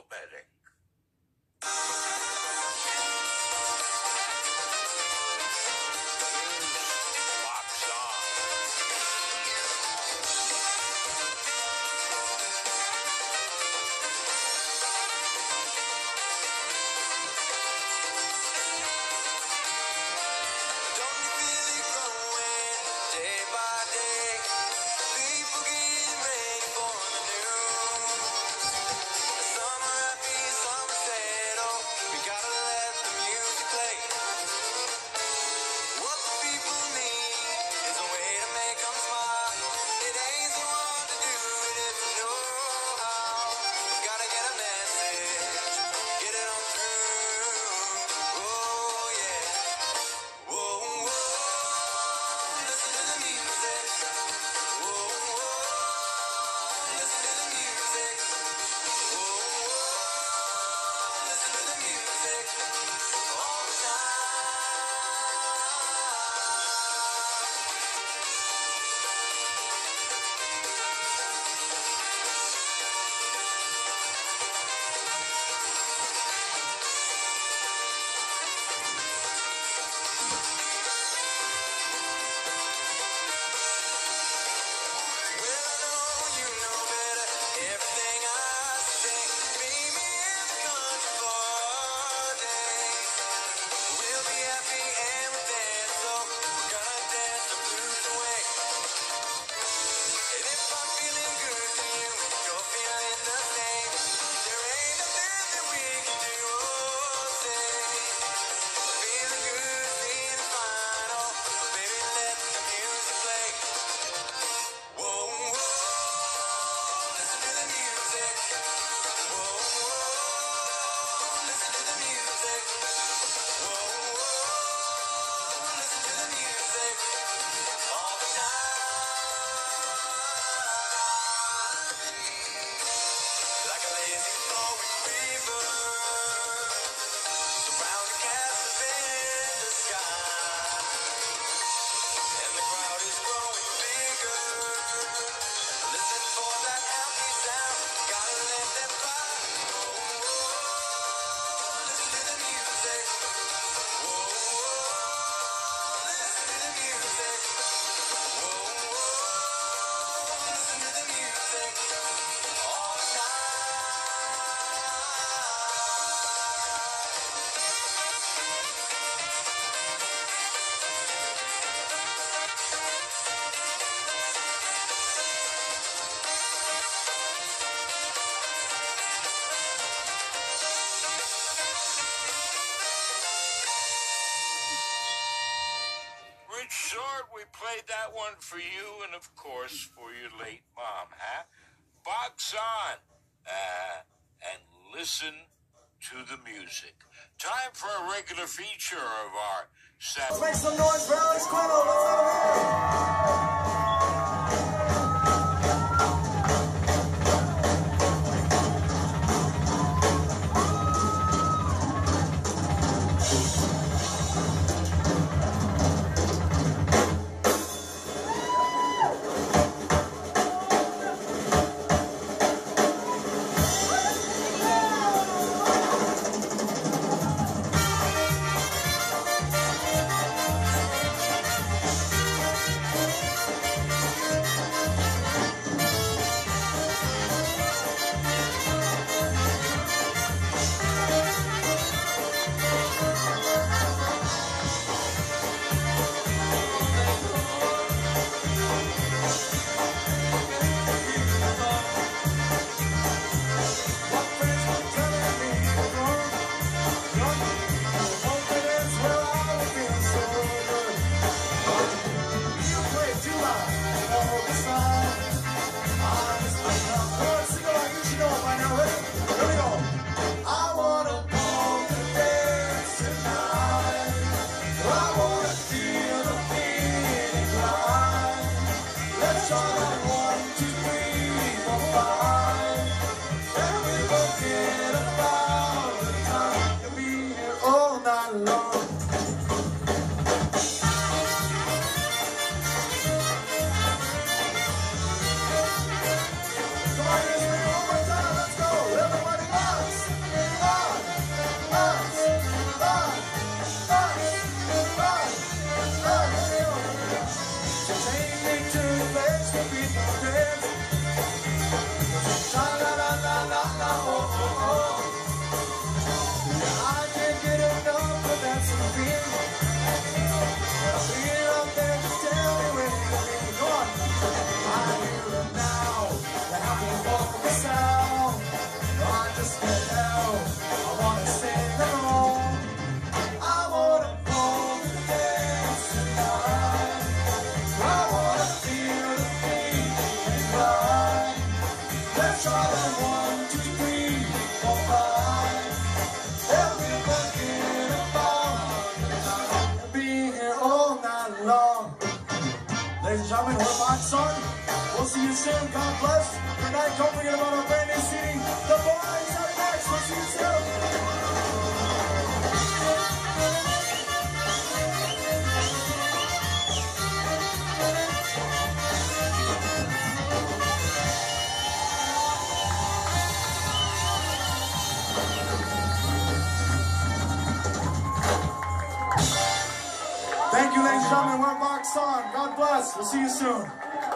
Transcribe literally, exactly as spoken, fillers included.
betting. Played that one for you and, of course, for your late mom, huh? Box on uh, and listen to the music. Time for a regular feature of our set. Let's make some noise for Alex Quinnell. Let's have a soon. God bless. Tonight, don't forget about our brand new C D. The boys are next. We'll see you soon. Thank you, ladies and gentlemen. We're Box On. God bless. We'll see you soon.